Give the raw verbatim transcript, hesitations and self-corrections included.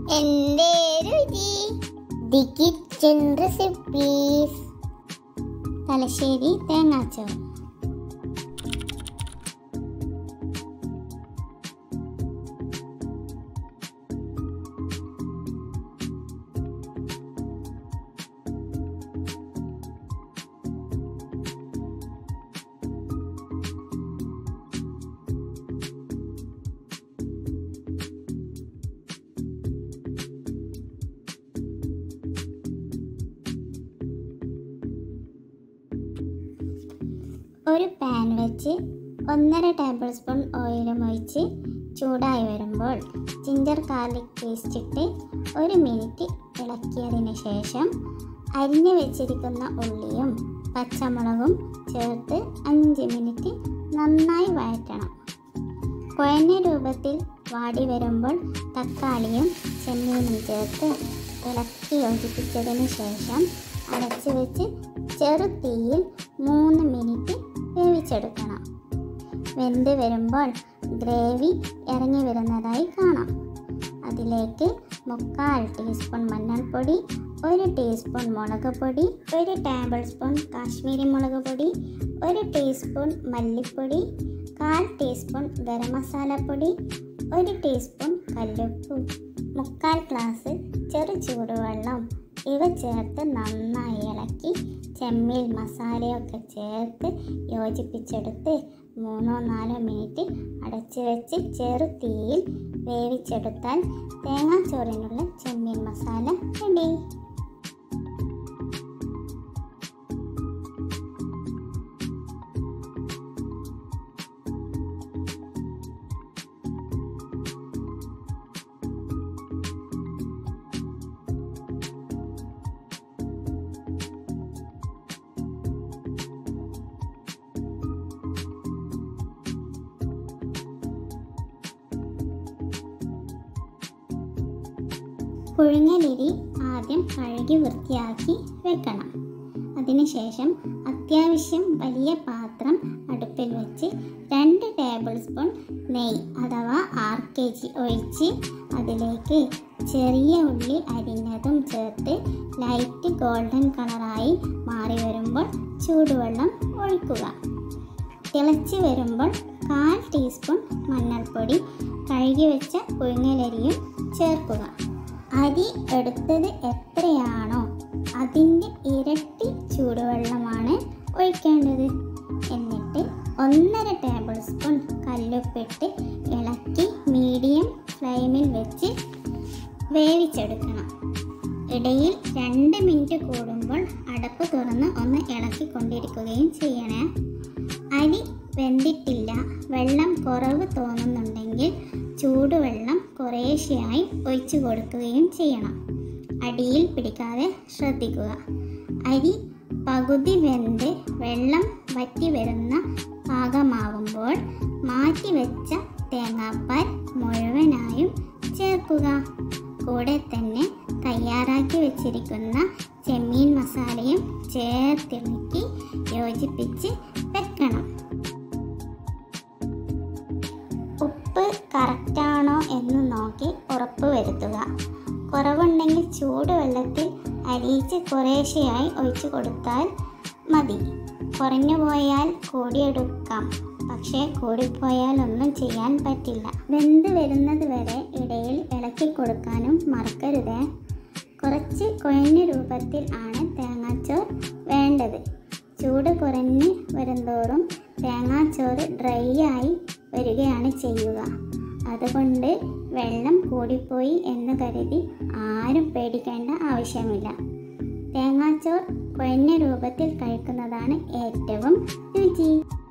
എൻ്റെ രുചി the kitchen recipes. Thalassery തേങ്ങാച്ചോറ്. ഒരു പാൻ വെച്ച് ഒന്നര ടേബിൾ സ്പൂൺ ഓയിലും ഒഴിച്ച് ചൂടായി വരുമ്പോൾ ജിഞ്ചർ ഗാർലിക് പേസ്റ്റ് ഇട്ട് ഒരു മിനിറ്റ് ഇളക്കിയതിന് ശേഷം അരിഞ്ഞു വെച്ചിരിക്കുന്ന ഉള്ളിയും പച്ചമുളകും ചേർത്ത് അഞ്ച് മിനിറ്റ് നന്നായി വഴറ്റണം. കുഴഞ്ഞ രൂപത്തിൽ വാടി വരുമ്പോൾ തക്കാളിയും ചെമ്മീനും ചേർത്ത് ഇളക്കി യോജിപ്പിച്ചതിന് ശേഷം അടച്ചു വെച്ച് ചെറുതീയിൽ മൂന്ന് മിനിറ്റ് വേവിച്ചെടുക്കണം. വെന്ത് വരുമ്പോൾ ഗ്രേവി ഇറങ്ങി വരുന്നതായി കാണാം. അതിലേക്ക് മുക്കാൽ ടീസ്പൂൺ മഞ്ഞൾപ്പൊടി, ഒരു ടീസ്പൂൺ മുളക് പൊടി, ഒരു ടേബിൾ സ്പൂൺ കാശ്മീരി മുളക് പൊടി, ഒരു ടീസ്പൂൺ മല്ലിപ്പൊടി, കാൽ ടീസ്പൂൺ ഗരം മസാലപ്പൊടി, ഒരു ടീസ്പൂൺ കല്ലുപ്പ്, മുക്കാൽ ഗ്ലാസ് ചെറു ചൂടുവെള്ളം ഇവ ചേർത്ത് നന്നായി ഇളക്കി ചെമ്മീൻ മസാലയൊക്കെ ചേർത്ത് യോജിപ്പിച്ചെടുത്ത് മൂന്നോ നാലോ മിനിറ്റ് അടച്ചു വെച്ച് ചെറു തീയിൽ വേവിച്ചെടുത്താൽ തേങ്ങാച്ചോറിനുള്ള ചെമ്മീൻ മസാല റെഡി. പുഴുങ്ങലരി ആദ്യം കഴുകി വൃത്തിയാക്കി വെക്കണം. അതിനുശേഷം അത്യാവശ്യം വലിയ പാത്രം അടുപ്പിൽ വെച്ച് രണ്ട് ടേബിൾ സ്പൂൺ നെയ്യ് അഥവാ ആർ കെ ജി ഒഴിച്ച് അതിലേക്ക് ചെറിയ ഉള്ളി അരിഞ്ഞതും ചേർത്ത് ലൈറ്റ് ഗോൾഡൻ കളറായി മാറി വരുമ്പോൾ ചൂടുവെള്ളം ഒഴിക്കുക. തിളച്ച് വരുമ്പോൾ കാൽ ടീസ്പൂൺ മഞ്ഞൾപ്പൊടി, കഴുകി വെച്ച പുഴുങ്ങലരിയും ചേർക്കുക. അരി എടുത്തത് എത്രയാണോ അതിൻ്റെ ഇരട്ടി ചൂടുവെള്ളമാണ് ഒഴിക്കേണ്ടത്. എന്നിട്ട് ഒന്നര ടേബിൾ സ്പൂൺ കല്ലുപ്പിട്ട് ഇളക്കി മീഡിയം ഫ്ലെയിമിൽ വെച്ച് വേവിച്ചെടുക്കണം. ഇടയിൽ രണ്ട് മിനിറ്റ് കൂടുമ്പോൾ അടപ്പ് തുറന്ന് ഒന്ന് ഇളക്കിക്കൊണ്ടിരിക്കുകയും ചെയ്യണേ. അരി വെന്തിട്ടില്ല, വെള്ളം കുറവ് തോന്നുന്നുണ്ടെങ്കിൽ ചൂടുവെള്ളം കുറേശ്ശെയായി ഒഴിച്ചു കൊടുക്കുകയും ചെയ്യണം. അടിയിൽ പിടിക്കാതെ ശ്രദ്ധിക്കുക. അരി പകുതി വെന്ത് വെള്ളം വറ്റി വരുന്ന പാകമാകുമ്പോൾ മാറ്റി വെച്ച തേങ്ങാപ്പാൽ മുഴുവനായും ചേർക്കുക. കൂടെ തന്നെ തയ്യാറാക്കി വെച്ചിരിക്കുന്ന ചെമ്മീൻ മസാലയും ചേർത്തിളക്കി യോജിപ്പിച്ച് വെക്കണം. ഉപ്പ് കറക്റ്റാണോ എന്ന് നോക്കി ഉറപ്പ് വരുത്തുക. കുറവുണ്ടെങ്കിൽ ചൂടുവെള്ളത്തിൽ അരിയിച്ച് കുറേശ്ശെയായി ഒഴിച്ചു കൊടുത്താൽ മതി. കുറഞ്ഞു പോയാൽ കൂടിയെടുക്കാം, പക്ഷേ കൂടിപ്പോയാൽ ഒന്നും ചെയ്യാൻ പറ്റില്ല. വെന്ത് വരുന്നത് വരെ ഇടയിൽ ഇളക്കി കൊടുക്കാനും മറക്കരുത്. കുറച്ച് കുഴഞ്ഞ രൂപത്തിൽ ആണ് തേങ്ങാച്ചോറ് വേണ്ടത്. ചൂട് കുറഞ്ഞ് വരുന്തോറും തേങ്ങാച്ചോറ് ഡ്രൈ ആയി വരികയാണ് ചെയ്യുക. അതുകൊണ്ട് വെള്ളം കൂടിപ്പോയി എന്ന് കരുതി ആരും പേടിക്കേണ്ട ആവശ്യമില്ല. തേങ്ങാച്ചോറ് കുഴഞ്ഞ രൂപത്തിൽ കഴിക്കുന്നതാണ് ഏറ്റവും രുചി.